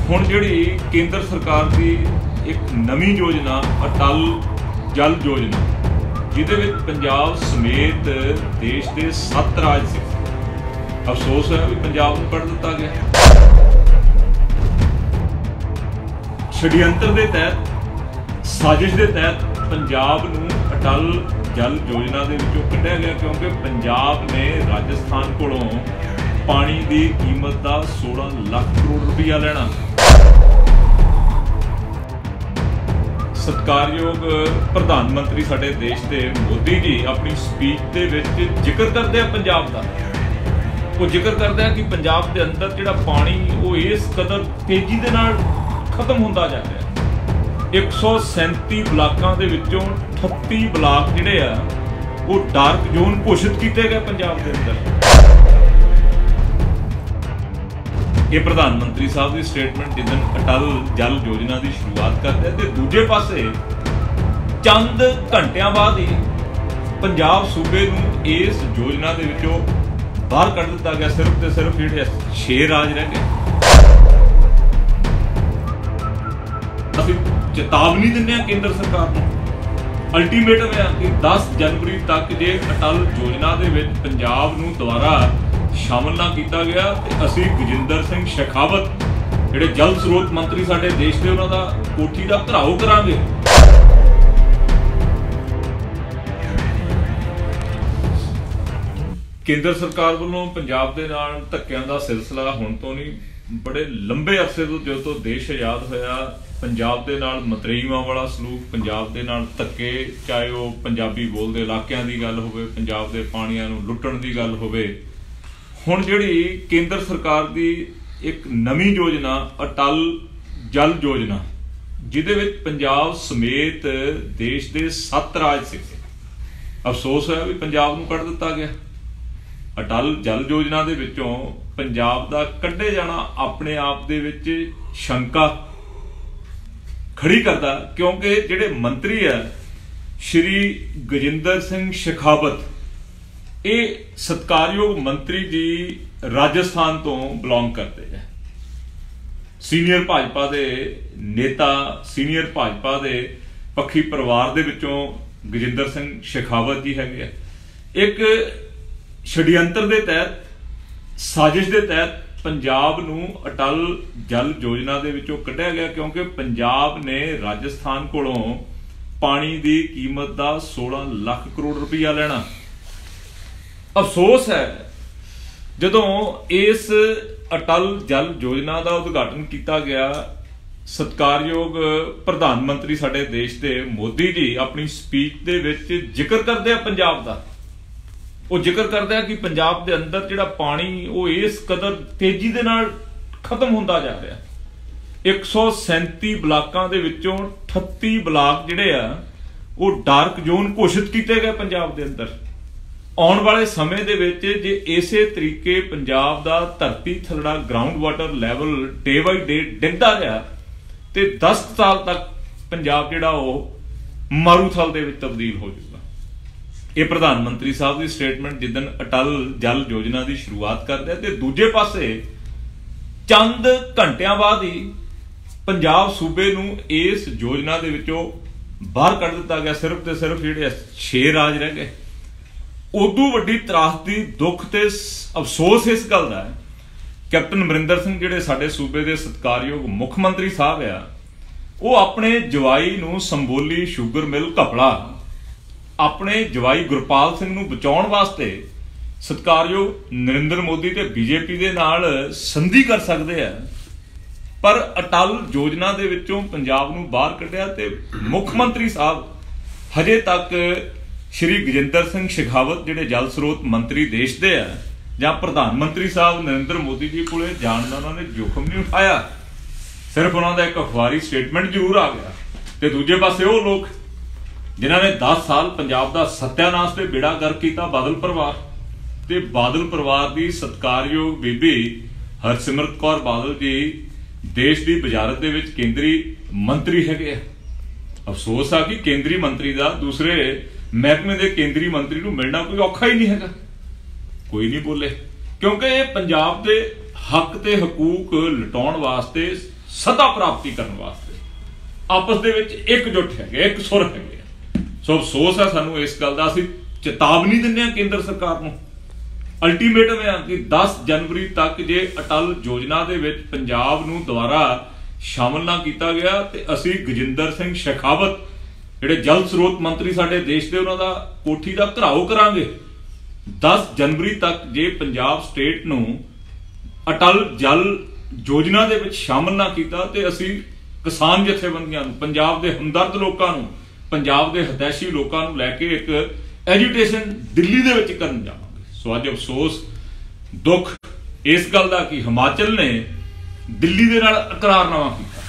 ਹੁਣ ਜਿਹੜੀ ਕੇਂਦਰ ਸਰਕਾਰ ਦੀ ਇੱਕ ਨਵੀਂ ਯੋਜਨਾ ਅਟਲ ਜਲ ਯੋਜਨਾ, ਜਿਹਦੇ ਵਿੱਚ ਪੰਜਾਬ ਸਮੇਤ ਦੇਸ਼ ਦੇ 7 ਰਾਜ ਸੀ। ਅਫਸੋਸ ਹੈ ਵੀ ਪੰਜਾਬ ਨੂੰ ਕੱਢ ਦਿੱਤਾ ਗਿਆ। ਛੜਯੰਤਰ ਦੇ ਤਹਿਤ, ਸਾਜ਼ਿਸ਼ ਦੇ ਤਹਿਤ ਪੰਜਾਬ ਨੂੰ ਅਟਲ ਜਲ ਯੋਜਨਾ ਦੇ ਵਿੱਚੋਂ ਕੱਢਿਆ ਗਿਆ, ਕਿਉਂਕਿ ਪੰਜਾਬ ਨੇ ਰਾਜਸਥਾਨ ਕੋਲੋਂ ਪਾਣੀ ਦੀ ਕੀਮਤ ਦਾ 16 ਲੱਖ ਕਰੋੜ ਰੁਪਇਆ ਲੈਣਾ। ਸਤਿਕਾਰਯੋਗ ਪ੍ਰਧਾਨ ਮੰਤਰੀ ਸਾਡੇ ਦੇਸ਼ ਦੇ ਮੋਦੀ ਜੀ ਆਪਣੀ ਸਪੀਚ ਦੇ ਵਿੱਚ ਜ਼ਿਕਰ ਕਰਦੇ ਆ ਪੰਜਾਬ ਦਾ। ਉਹ ਜ਼ਿਕਰ ਕਰਦੇ ਆ ਕਿ ਪੰਜਾਬ ਦੇ ਅੰਦਰ ਜਿਹੜਾ ਪਾਣੀ ਉਹ ਇਸ ਕਦਰ ਤੇਜ਼ੀ ਦੇ ਨਾਲ ਖਤਮ ਹੁੰਦਾ ਜਾ ਰਿਹਾ। 137 ਬਲਾਕਾਂ ਦੇ ਵਿੱਚੋਂ 38 ਬਲਾਕ ਜਿਹੜੇ ਆ ਉਹ ਡਾਰਕ ਜ਼ੋਨ ਘੋਸ਼ਿਤ ਕੀਤੇ ਗਏ ਪੰਜਾਬ ਦੇ ਅੰਦਰ। ਇਹ ਪ੍ਰਧਾਨ ਮੰਤਰੀ ਸਾਹਿਬ ਦੀ ਸਟੇਟਮੈਂਟ ਜਿੱਦਣ ਅਟਲ ਜਲ ਯੋਜਨਾ ਦੀ ਸ਼ੁਰੂਆਤ ਕਰਦੇ ਤੇ ਦੂਜੇ ਪਾਸੇ ਚੰਦ ਘੰਟਿਆਂ ਬਾਅਦ ਹੀ ਪੰਜਾਬ ਸੂਬੇ ਨੂੰ ਇਸ ਯੋਜਨਾ ਦੇ ਵਿੱਚੋਂ ਬਾਹਰ ਕੱਢ ਦਿੱਤਾ ਗਿਆ। ਸਿਰਫ ਤੇ ਸਿਰਫ ਜਿਹੜੇ 6 ਰਾਜ ਰਹਿ ਗਏ। ਅਸੀਂ ਚੇਤਾਵਨੀ ਦਿੰਦੇ ਹਾਂ ਕੇਂਦਰ ਸਰਕਾਰ ਨੂੰ, ਅਲਟੀਮੇਟਮ ਹੈ ਕਿ 10 ਜਨਵਰੀ ਤੱਕ ਜੇ ਅਟਲ ਯੋਜਨਾ ਦੇ ਵਿੱਚ ਪੰਜਾਬ ਨੂੰ ਦੁਬਾਰਾ ਸ਼ਾਮਲ ਨਾ ਕੀਤਾ ਗਿਆ ਤੇ ਅਸੀਂ ਗਜਿੰਦਰ ਸਿੰਘ ਸ਼ੇਖਾਵਤ ਜਿਹੜੇ ਜਲ ਸਰੋਤ ਮੰਤਰੀ ਸਾਡੇ ਦੇਸ਼ ਦੇ, ਉਹਨਾਂ ਦਾ ਕੋਠੀ ਦਾ ਘਰਾਓ ਕਰਾਂਗੇ। ਕੇਂਦਰ ਸਰਕਾਰ ਵੱਲੋਂ ਪੰਜਾਬ ਦੇ ਨਾਲ ਧੱਕਿਆਂ ਦਾ ਸਿਲਸਿਲਾ ਹੁਣ ਤੋਂ ਨਹੀਂ, ਬੜੇ ਲੰਬੇ ਅਰਸੇ ਤੋਂ ਜਦੋਂ ਤੋਂ ਦੇਸ਼ ਆਜ਼ਾਦ ਹੋਇਆ ਪੰਜਾਬ ਦੇ ਨਾਲ ਮਤਰੇਈਆਂ ਵਾਲਾ ਸਲੂਕ, ਪੰਜਾਬ ਦੇ ਨਾਲ ਧੱਕੇ, ਚਾਹੇ ਉਹ ਪੰਜਾਬੀ ਬੋਲਦੇ ਇਲਾਕਿਆਂ ਦੀ ਗੱਲ ਹੋਵੇ, ਪੰਜਾਬ ਦੇ ਪਾਣੀਆਂ ਨੂੰ ਲੁੱਟਣ ਦੀ ਗੱਲ ਹੋਵੇ। ਹੁਣ ਜਿਹੜੀ ਕੇਂਦਰ ਸਰਕਾਰ ਦੀ ਇੱਕ ਨਵੀਂ ਯੋਜਨਾ ਅਟਲ ਜਲ ਯੋਜਨਾ, ਜਿਹਦੇ ਵਿੱਚ ਪੰਜਾਬ ਸਮੇਤ ਦੇਸ਼ ਦੇ 7 ਰਾਜ ਸੀ। ਅਫਸੋਸ ਹੈ ਵੀ ਪੰਜਾਬ ਨੂੰ ਕੱਢ ਦਿੱਤਾ ਗਿਆ। ਅਟਲ ਜਲ ਯੋਜਨਾ ਦੇ ਵਿੱਚੋਂ ਪੰਜਾਬ ਦਾ ਕੱਢੇ ਜਾਣਾ ਆਪਣੇ ਆਪ ਦੇ ਵਿੱਚ ਸ਼ੰਕਾ ਖੜੀ ਕਰਦਾ, ਕਿਉਂਕਿ ਜਿਹੜੇ ਮੰਤਰੀ ਆ ਸ਼੍ਰੀ ਗਜਿੰਦਰ ਸਿੰਘ ਸ਼ੇਖਾਵਤ, ਇਹ ਸਤਿਕਾਰਯੋਗ ਮੰਤਰੀ ਜੀ ਰਾਜਸਥਾਨ ਤੋਂ ਬਿਲੋਂਗ ਕਰਦੇ ਆ। ਸੀਨੀਅਰ ਭਾਜਪਾ ਦੇ ਨੇਤਾ, ਸੀਨੀਅਰ ਭਾਜਪਾ ਦੇ ਪੱਖੀ ਪਰਿਵਾਰ ਦੇ ਵਿੱਚੋਂ ਗਜਿੰਦਰ ਸਿੰਘ ਸ਼ੇਖਾਵਤ ਜੀ ਹੈਗੇ ਆ। ਇੱਕ ਛੜਯੰਤਰ ਦੇ ਤਹਿਤ, ਸਾਜ਼ਿਸ਼ ਦੇ ਤਹਿਤ ਪੰਜਾਬ ਨੂੰ ਅਟਲ ਜਲ ਯੋਜਨਾ ਦੇ ਵਿੱਚੋਂ ਕੱਢਿਆ ਗਿਆ, ਕਿਉਂਕਿ ਪੰਜਾਬ ਨੇ ਰਾਜਸਥਾਨ ਕੋਲੋਂ ਪਾਣੀ ਦੀ ਕੀਮਤ ਦਾ 16 ਲੱਖ ਕਰੋੜ ਰੁਪਇਆ ਲੈਣਾ। ਅਫਸੋਸ ਹੈ ਜਦੋਂ ਇਸ ਅਟਲ ਜਲ ਯੋਜਨਾ ਦਾ ਉਦਘਾਟਨ ਕੀਤਾ ਗਿਆ, ਸਤਿਕਾਰਯੋਗ ਪ੍ਰਧਾਨ ਮੰਤਰੀ ਸਾਡੇ ਦੇਸ਼ ਦੇ ਮੋਦੀ ਜੀ ਆਪਣੀ ਸਪੀਚ ਦੇ ਵਿੱਚ ਜ਼ਿਕਰ ਕਰਦੇ ਆ ਪੰਜਾਬ ਦਾ। ਉਹ ਜ਼ਿਕਰ ਕਰਦੇ ਆ ਕਿ ਪੰਜਾਬ ਦੇ ਅੰਦਰ ਜਿਹੜਾ ਪਾਣੀ ਉਹ ਇਸ ਕਦਰ ਤੇਜ਼ੀ ਦੇ ਨਾਲ ਖਤਮ ਹੁੰਦਾ ਜਾ ਰਿਹਾ। 137 ਬਲਾਕਾਂ ਦੇ ਵਿੱਚੋਂ 38 ਬਲਾਕ ਜਿਹੜੇ ਆ ਉਹ ਡਾਰਕ ਜ਼ੋਨ ਘੋਸ਼ਿਤ ਕੀਤੇ ਗਏ ਪੰਜਾਬ ਦੇ ਅੰਦਰ। ਆਉਣ ਵਾਲੇ ਸਮੇਂ ਦੇ ਵਿੱਚ ਜੇ ਇਸੇ ਤਰੀਕੇ ਪੰਜਾਬ ਦਾ ਧਰਤੀ ਥੱਲੜਾ ground water level day by day ਡਿੱਗਦਾ ਰਿਹਾ ਤੇ 10 ਸਾਲ ਤੱਕ ਪੰਜਾਬ ਜਿਹੜਾ ਉਹ ਮਾਰੂਥਲ ਦੇ ਵਿੱਚ ਤਬਦੀਲ ਹੋ ਜਾਊਗਾ। ਇਹ ਪ੍ਰਧਾਨ ਮੰਤਰੀ ਸਾਹਿਬ ਦੀ ਸਟੇਟਮੈਂਟ ਜਿੱਦਣ ਅਟਲ ਜਲ ਯੋਜਨਾ ਦੀ ਸ਼ੁਰੂਆਤ ਕਰਦੇ ਤੇ ਦੂਜੇ ਪਾਸੇ ਚੰਦ ਘੰਟਿਆਂ ਬਾਅਦ ਹੀ ਪੰਜਾਬ ਸੂਬੇ ਨੂੰ ਇਸ ਯੋਜਨਾ ਦੇ ਵਿੱਚੋਂ ਬਾਹਰ ਕੱਢ ਦਿੱਤਾ ਗਿਆ। ਸਿਰਫ ਤੇ ਸਿਰਫ ਜਿਹੜੇ 6 ਰਾਜ ਰਹਿ ਗਏ। ਉਦੋਂ ਵੱਡੀ ਤਰਾਸਦੀ, ਦੁੱਖ ਤੇ ਅਫਸੋਸ ਇਸ ਗੱਲ ਦਾ ਹੈ, ਕੈਪਟਨ ਅਮਰਿੰਦਰ ਸਿੰਘ ਜਿਹੜੇ ਸਾਡੇ ਸੂਬੇ ਦੇ ਸਤਿਕਾਰਯੋਗ ਮੁੱਖ ਮੰਤਰੀ ਸਾਹਿਬ ਆ, ਉਹ ਆਪਣੇ ਜਵਾਈ ਨੂੰ ਸੰਬੋਲੀ ਸ਼ੂਗਰ ਮਿਲ ਘਪਲਾ, ਆਪਣੇ ਜਵਾਈ ਗੁਰਪਾਲ ਸਿੰਘ ਨੂੰ ਬਚਾਉਣ ਵਾਸਤੇ ਸਤਿਕਾਰਯੋਗ ਨਰਿੰਦਰ ਮੋਦੀ ਤੇ ਬੀਜੇਪੀ ਦੇ ਨਾਲ ਸੰਧੀ ਕਰ ਸਕਦੇ ਆ, ਪਰ ਅਟਲ ਯੋਜਨਾ ਦੇ ਵਿੱਚੋਂ ਪੰਜਾਬ ਨੂੰ ਬਾਹਰ ਕੱਢਿਆ ਤੇ ਮੁੱਖ ਮੰਤਰੀ ਸਾਹਿਬ ਹਜੇ ਤੱਕ ਸ਼੍ਰੀ ਗਜਿੰਦਰ ਸਿੰਘ ਸ਼ੇਖਾਵਤ ਜਿਹੜੇ ਜਲ ਸਰੋਤ ਮੰਤਰੀ ਦੇਸ਼ ਦੇ ਆ, ਜਾਂ ਪ੍ਰਧਾਨ ਮੰਤਰੀ ਸਾਹਿਬ ਨਰਿੰਦਰ ਮੋਦੀ ਜੀ ਕੋਲੇ ਜਾਣ ਦਾ ਉਹਨਾਂ ਨੇ ਜੋਖਮ ਨਹੀਂ ਉਠਾਇਆ। ਸਿਰਫ ਉਹਨਾਂ ਦਾ ਇੱਕ ਅਖਬਾਰੀ ਸਟੇਟਮੈਂਟ ਜ਼ਰੂਰ ਆ ਗਿਆ। ਤੇ ਦੂਜੇ ਪਾਸੇ ਉਹ ਲੋਕ ਜਿਨ੍ਹਾਂ ਨੇ 10 ਸਾਲ ਪੰਜਾਬ ਦਾ ਸੱਤਿਆਨਾਸ਼ ਤੇ ਬੇੜਾ ਗਰਕ ਕੀਤਾ, ਬਾਦਲ ਪਰਿਵਾਰ, ਤੇ ਬਾਦਲ ਪਰਿਵਾਰ ਦੀ ਸਤਿਕਾਰਯੋਗ ਬੀਬੀ ਹਰਸਿਮਰਤ ਕੌਰ ਬਾਦਲ ਜੀ ਦੇਸ਼ ਦੀ ਵਜ਼ਾਰਤ ਦੇ ਵਿੱਚ ਕੇਂਦਰੀ ਮੰਤਰੀ ਹੈਗੇ ਆ। ਅਫਸੋਸ ਆ ਕਿ ਕੇਂਦਰੀ ਮੰਤਰੀ ਦਾ ਦੂਸਰੇ ਮਹਿਕਮੇ ਦੇ ਕੇਂਦਰੀ ਮੰਤਰੀ ਨੂੰ ਮਿਲਣਾ ਕੋਈ ਔਖਾ ਹੀ ਨਹੀਂ ਹੈਗਾ। ਕੋਈ ਨਹੀਂ ਬੋਲੇ, ਕਿਉਂਕਿ ਇਹ ਪੰਜਾਬ ਦੇ ਹੱਕ ਤੇ ਹਕੂਕ ਲਟਾਉਣ ਵਾਸਤੇ सतह प्राप्ति करने वास्ते आपस दे विच एकजुट है, एक सुर है। सो अफसोस है सानू इस गल दा, असीं चेतावनी दिंदे हां केंद्र सरकार नूं, अल्टीमेटम है कि 10 जनवरी तक जे अटल योजना दे विच पंजाब नूं दुबारा शामिल ना किया गया तो असीं गजिंदर सिंह शेखावत जिहड़े जल स्रोत मंत्री साडे देश दे उन्हां दा कोठी दा घराओ करांगे। 10 जनवरी तक जे पंजाब स्टेट नूं अटल जल योजना दे विच शामिल ना किया तो असीं किसान जथेबंदियां नूं, पंजाब दे हमदर्द लोकां नूं, पंजाब दे हतैशी लोकां नूं लैके एक एजुटेशन दिल्ली दे विच करन जावांगे। सो अज अफसोस दुख इस गल दा कि हिमाचल ने दिल्ली दे नाल इकरारनामा कीता,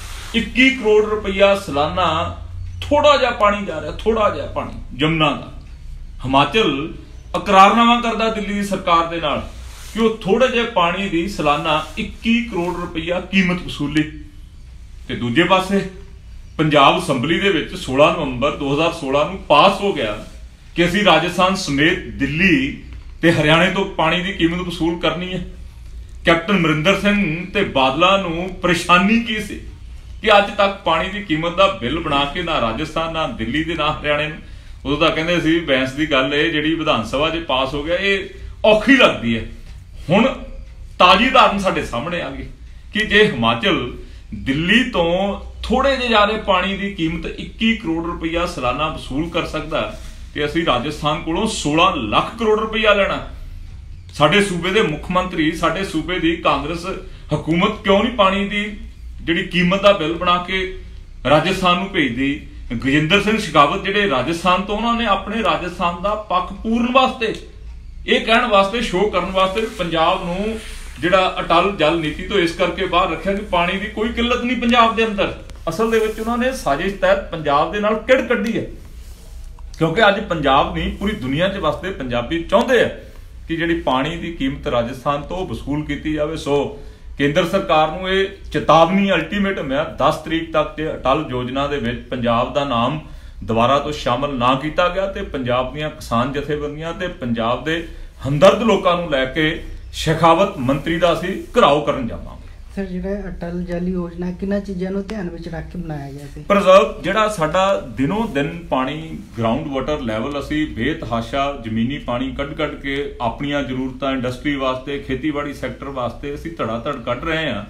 21 करोड़ रुपया सालाना थोड़ा जिहा पानी जा रहा, थोड़ा जिहा पानी जमुना का। हिमाचल इकरारनामा करदा दिल्ली की सरकार दे नाल कि वो थोड़े जिहे पानी की सालाना 21 करोड़ रुपया कीमत वसूली। ते दूजे पासे पंजाब असैंबली दे विच 16 नवंबर 2016 नूं पास हो गया कि असीं राजस्थान समेत दिल्ली ते हरियाणे तो पानी की कीमत वसूल करनी है। कैप्टन अमरिंदर सिंह ते बादलों नूं परेशानी की सी कि अज तक पानी की कीमत का बिल बना के ना राजस्थान ना दिल्ली दे ना हरियाणे नूं, उदों तां कहंदे सी बैंस की गल है जिहड़ी विधान सभा च पास हो गया ये औखी लगती है। हुण ताजी उदाहरण साडे सामने आ गई कि जे हिमाचल दिल्ली तो थोड़े जे ज्यादा पानी की कीमत 21 करोड़ रुपया सालाना वसूल कर सकता तो असीं राजस्थान कोलों 16 लाख करोड़ रुपया लेना। साडे सूबे दे मुख मंत्री, साडे सूबे दी कांग्रेस हुकूमत क्यों नहीं पानी की जिहड़ी कीमत का बिल बना के राजस्थान नूं भेजदी। गजिंदर सिंह शेखावत जिहड़े राजस्थान तो उन्होंने अपने राजस्थान का पक्ष पूरन वास्ते ये कहण वास्ते शो करन वास्ते पंजाब नूं जिहड़ा अटल जल नीति तो इस करके बाहर रखिया कि पानी की कोई किल्लत नहीं पंजाब दे अंदर। असल दे विच उन्होंने साजिश तहत पंजाब दे नाल किड़ कड्ढी है, क्योंकि अज पंजाब नहीं पूरी दुनिया च वास्ते पंजाबी चाहुंदे है कि जिहड़ी पानी की कीमत राजस्थान तो वसूल की जाए। सो केंद्र सरकार नूं ये चेतावनी अल्टीमेटम है 10 तरीक तक जे अटल योजना दे विच पंजाब दा नाम दोबारा तो शामिल ना किया गया तो पंजाब दीआं किसान जथेबंदियां ते पंजाब दे हमदर्द लोकां नूं लैके शेखावत मंत्री दा असीं घिराओ करन जावांगे। सर जिहड़ा अटल जल योजना किन्हां चीज़ां नूं ध्यान विच रख के बनाया गया सी? प्रिजर्व जिहड़ा साडा दिनों दिन पानी ग्राउंड वाटर लैवल असीं बेतहाशा जमीनी पानी कढ के अपनियां जरूरतां इंडस्ट्री वास्ते खेतीबाड़ी सैक्टर वास्ते असीं धड़ाधड़ कढ रहे हैं।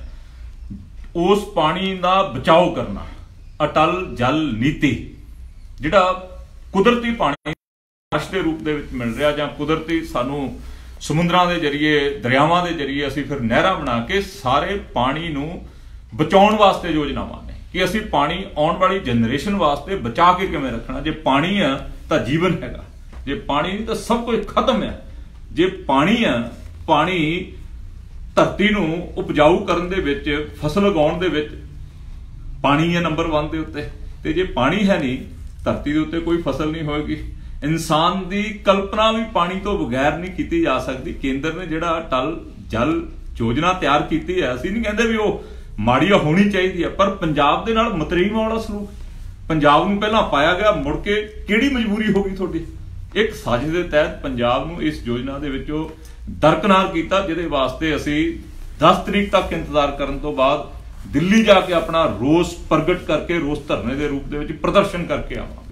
उस पानी का बचाव करना अटल जल नीति जिहड़ा कुदरती पानी बारिश के रूप दे विच मिल रहा जां कुदरती सानू समुद्रां दे जरिए दरियावां दे जरिए असीं फिर नहरां बना के सारे पानी नूं बचाउण वास्ते योजनावां ने कि असीं पानी आउण वाली जनरेशन वास्ते बचा के किवें रखना। जे पानी है तो जीवन हैगा, जे पानी नहीं तो सब कुछ खत्म है। जे पानी है, पानी धरती नूं उपजाऊ करन दे विच फसल उगाउण दे विच पानी है नंबर 1 दे उत्ते, ते जे पानी है नहीं धरती दे उत्ते कोई फसल नहीं होएगी। इंसान की कल्पना भी पानी तो बगैर नहीं की जा सकती। केंद्र ने जिहड़ा अटल जल योजना तैयार की है, असीं नहीं कहते भी वो माड़ी होनी चाहिए है, पर पंजाब दे नाल मतरीम वाला सलूक पंजाब नूं पहलां पाया गया, मुड़ के किहड़ी मजबूरी हो गई तुहाडी। एक साजिश के तहत पंजाब नूं इस योजना दे विचों दरकिनार किया, जिहदे वास्ते असीं 10 तरीक तक इंतजार करन तो बाद दिल्ली जाके अपना रोस प्रगट करके रोस धरने के रूप दे विच प्रदर्शन करके आवांगे।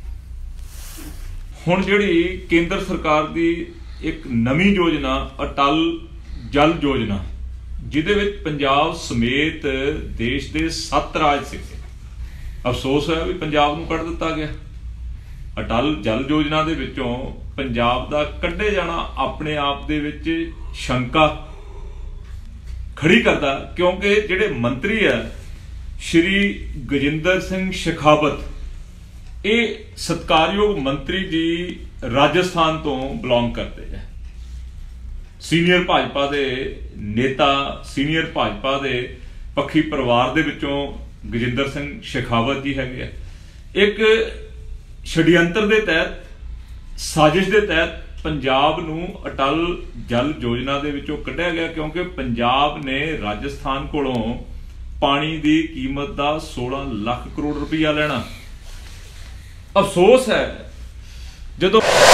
हुण जिहड़ी केंद्र सरकार की एक नवी योजना अटल जल योजना जिहदे विच पंजाब समेत देश के 7 राज सीगे, अफसोस है भी पंजाब नूं कढ दिता गया। अटल जल योजना दे विचों पंजाब दा कढे जाना अपने आप दे विच शंका खड़ी करदा, क्योंकि जिहड़े मंत्री है श्री गजिंदर सिंह शेखावत ये सत्कारयोग मंत्री जी राजस्थान तो बिलोंग करते हैं। सीनियर भाजपा के नेता, सीनियर भाजपा के पक्षी परिवार दे विचों गजिंदर सिंह शेखावत जी है। एक षड्यंत्र के तहत साजिश के तहत पंजाब नूं अटल जल योजना दे विचों कढ़िया गया, क्योंकि पंजाब ने राजस्थान कोलों पानी की कीमत का 16 लाख करोड़ रुपया लेना। अफसोस है जदों